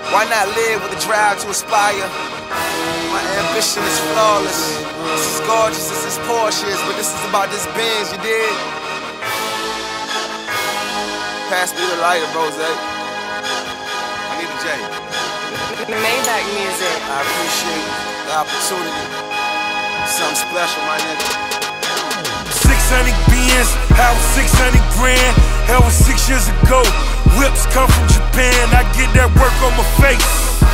Why not live with a drive to aspire? My ambition is flawless. This is gorgeous, this is Porsches, but this is about this Benz, you dig? Pass me the lighter, Rose. I need a J. Maybach music. I appreciate the opportunity. Something special, my nigga. 600 Benz, I was 600 grand. Hell was 6 years ago. Whips come from Japan. I get that work on my face.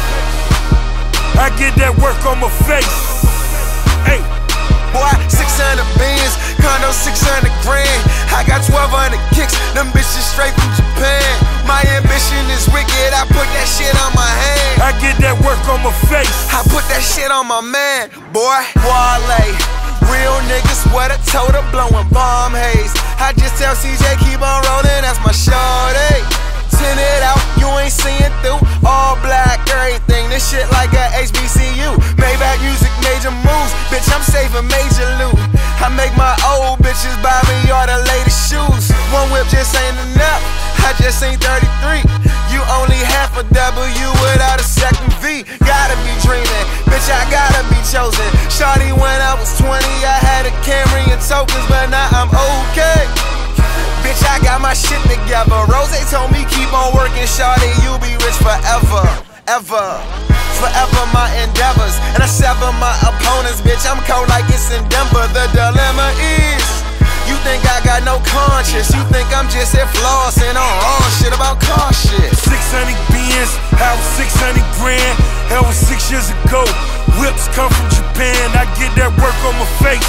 I get that work on my face. Hey, boy, 600 Benz, condo 600 grand. I got 1200 kicks, them bitches straight from Japan. My ambition is wicked, I put that shit on my hand. I get that work on my face. I put that shit on my man, boy. Wale, real niggas sweater, toter, blowing bomb haze. I just tell CJ keep on rolling, that's my shorty. Tint it out, you ain't seeing through. All black, everything, this shit like a HBCU. Maybach music, major moves, bitch, I'm saving major loot. I make my old bitches buy me all the latest shoes. One whip just ain't enough, I just ain't 33. You only half a W without a second V. Gotta be dreaming, bitch, I gotta be chosen. Shawty, when I was 20, I had a Camry and tokens, but now I'm okay. Bitch, I got my shit together. Rose told me keep on working, shawty, you'll be rich forever, ever. Forever my endeavors, and I sever my opponents, bitch, I'm cold like it's in Denver. The dilemma is, you think I got no conscience, you think I'm just here flossing on all shit about car shit. 600 Benz, I was 600 grand. Hell was 6 years ago. Whips come from Japan. I get that work on my face.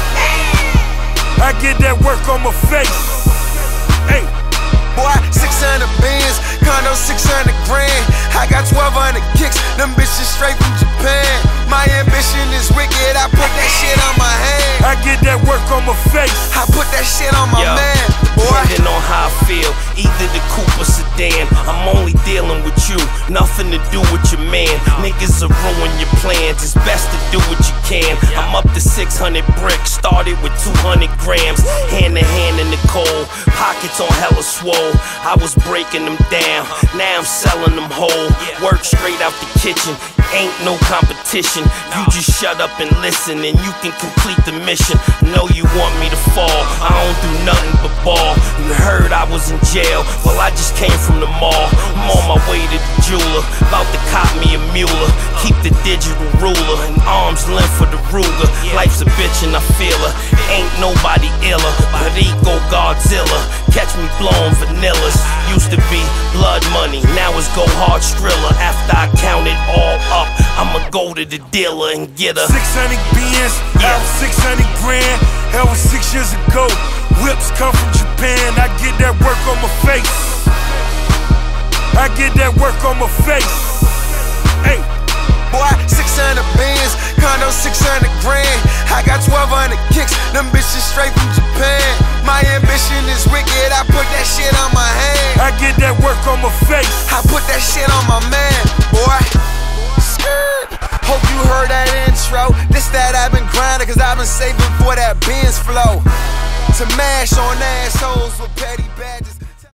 I get that work on my face. Hey, boy, 600 Benz, condo 600 grand. I got 1200 kicks, them bitches straight from Japan. My ambition is wicked, I put that shit on my hand. I get that work on my face. I put that shit on my man, boy. Depending on how I feel, either the coupe or sedan, I'm only dealing with you, nothing to do with your man. Niggas will ruin your plans, it's best to do what you can. I'm up to 600 bricks, started with 200 grams. Hand to hand in the cold, pockets on hella swole. I was breaking them down, now I'm selling them whole. Work straight out the kitchen, ain't no competition. You just shut up and listen and you can complete the mission. Know you want me to fall, I don't do nothing but ball. You heard I was in jail, well I just came from the mall. I'm on my way to the jeweler, about to cop me a Mueller. Keep the digital ruler, and arm's length for the Ruger. Life's a bitch and I feel her, ain't nobody iller. Perico Godzilla, catch me blowing vanillas. Used to be blood money, now it's go hard Striller. After I count it all up, I'ma go to the dealer and get a 600 Benz, I was 600 grand. Hell was 6 years ago. Whips come from Japan. I get that work on my face. I get that work on my face. Hey, boy, 600 Benz, condo 600 grand. I got 1200 kicks, them bitches straight from Japan. My ambition is wicked, I put that shit on my hand. I get that work on my face. I put that shit on my man, boy. Hope you heard that intro. This that I've been grinding, cause I've been saving for that Benz flow. To mash on assholes with petty badges.